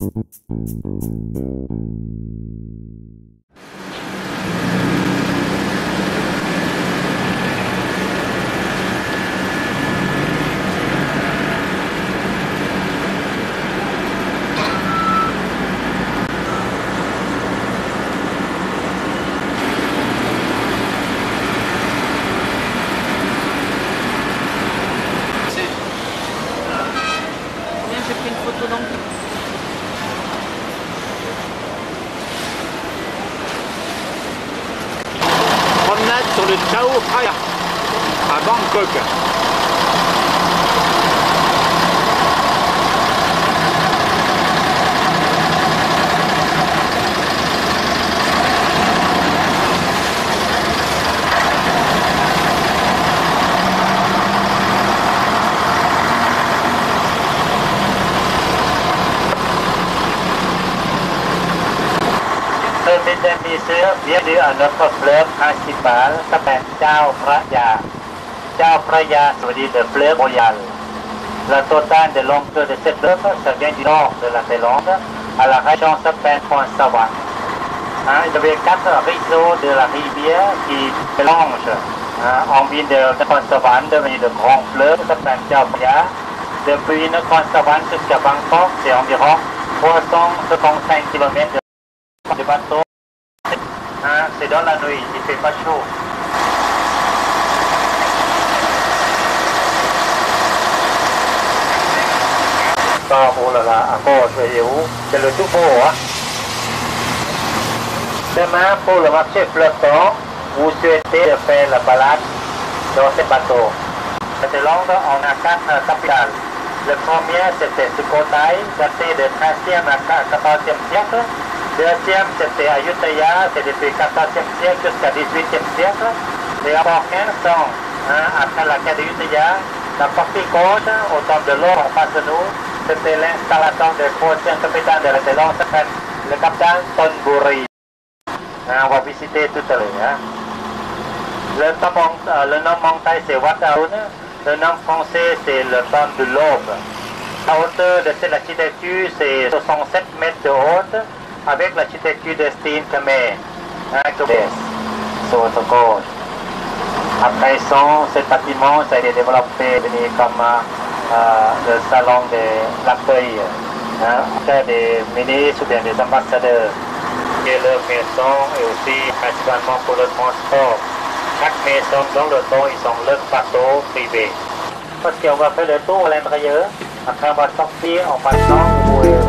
J'ai pris une photo donc. Promenade sur le Chao Phraya à Bangkok. Mesdames et messieurs, bienvenue à notre fleuve principal, s'appelle Chao Phraya. Chao Phraya, ça veut dire le fleuve royal. La totale de longueur de cette fleuve, ça vient du nord de la Thaïlande, à la région s'appelle Khon Sawan. Il y avait 4 réseaux de la rivière qui mélangent. On vient de Khon Sawan, devenu le grand fleuve, s'appelle Chao Phraya. Depuis Khon Sawan jusqu'à Bangkok, c'est environ 365 km de bateau. C'est dans la nuit, il ne fait pas chaud. Oh là là, encore, je vais où? C'est le tout beau, hein? Demain, pour le marché flottant, vous souhaitez faire la balade dans ces bateaux. En Thaïlande, on a 4 capitales. Le premier, c'était Sukhothai, daté du 13e à 14e siècle. Deuxième, c'était Ayutthaya, c'est depuis le 14e siècle jusqu'à 18e siècle. Les Aborigènes sont, après la quête d'Ayutthaya, la partie gauche, au temps de l'eau en face de nous, c'était l'installation du prochain capitaine de la Thaïlande, s'appelle le capitaine Thonburi. On va visiter tout à l'heure. Le nom montagne, c'est Wat Arun. Le nom français, c'est le temps de l'aube. La hauteur de cette architecture, c'est 67 mètres de haute, avec l'architecture de style Khmer, sur votre gauche. À présent, ce bâtiment ça a été développé comme le salon de l'accueil des ministres ou bien des ambassadeurs. Et leur maison est aussi principalement pour le transport. Chaque maison dans le temps, ils ont leur bateau privé. Parce qu'on va faire le tour à l'intérieur, après on va sortir en passant.